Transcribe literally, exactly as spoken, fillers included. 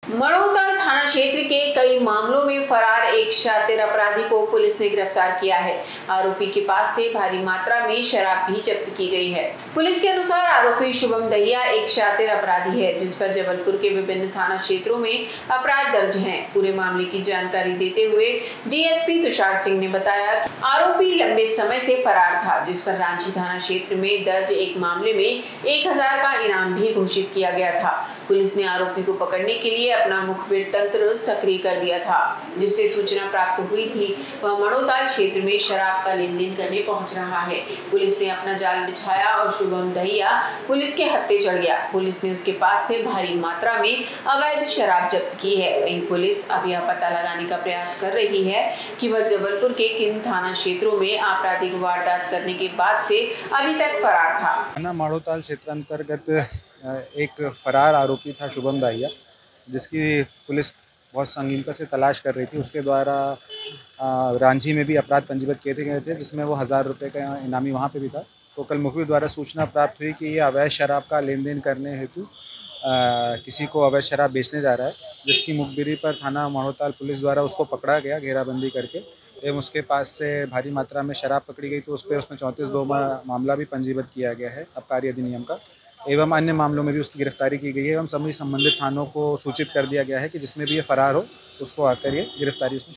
मड़ोताल थाना क्षेत्र के कई मामलों में फरार एक शातिर अपराधी को पुलिस ने गिरफ्तार किया है। आरोपी के पास से भारी मात्रा में शराब भी जब्त की गई है। पुलिस के अनुसार आरोपी शुभम दहिया एक शातिर अपराधी है, जिस पर जबलपुर के विभिन्न थाना क्षेत्रों में अपराध दर्ज हैं। पूरे मामले की जानकारी देते हुए डीएसपी तुषार सिंह ने बताया कि आरोपी लंबे समय से फरार था, जिस पर रांची थाना क्षेत्र में दर्ज एक मामले में एक हजार का इनाम भी घोषित किया गया था। पुलिस ने आरोपी को पकड़ने के लिए अपना मुखबिर तंत्र सक्रिय कर दिया था, जिससे सूचना प्राप्त हुई थी वह मड़ोताल क्षेत्र में शराब का लेन देन करने पहुंच रहा है। पुलिस ने अपना जाल बिछाया और शुभम दहिया पुलिस के हत्थे चढ़ गया। पुलिस ने उसके पास से भारी मात्रा में अवैध शराब जब्त की है। वहीं पुलिस अब यह पता लगाने का प्रयास कर रही है कि वह जबलपुर के किन थाना क्षेत्रों में आपराधिक वारदात करने के बाद से अभी तक फरार था। मड़ोताल क्षेत्र अंतर्गत एक फरार आरोपी था शुभम दहिया, जिसकी पुलिस बहुत संगीनता से तलाश कर रही थी। उसके द्वारा रांची में भी अपराध पंजीबद्ध किए गए थे, जिसमें वो हज़ार रुपये का इनामी वहाँ पे भी था। तो कल मुखबिर द्वारा सूचना प्राप्त हुई कि ये अवैध शराब का लेन देन करने हेतु किसी को अवैध शराब बेचने जा रहा है, जिसकी मुखबिरी पर थाना मड़ोताल पुलिस द्वारा उसको पकड़ा गया घेराबंदी करके एवं उसके पास से भारी मात्रा में शराब पकड़ी गई। तो उस पर उसमें चौंतीस दो मामला भी पंजीबद्ध किया गया है आबकारी अधिनियम का, एवं अन्य मामलों में भी उसकी गिरफ्तारी की गई है एवं सभी संबंधित थानों को सूचित कर दिया गया है कि जिसमें भी ये फरार हो उसको आकर ये गिरफ्तारी उसमें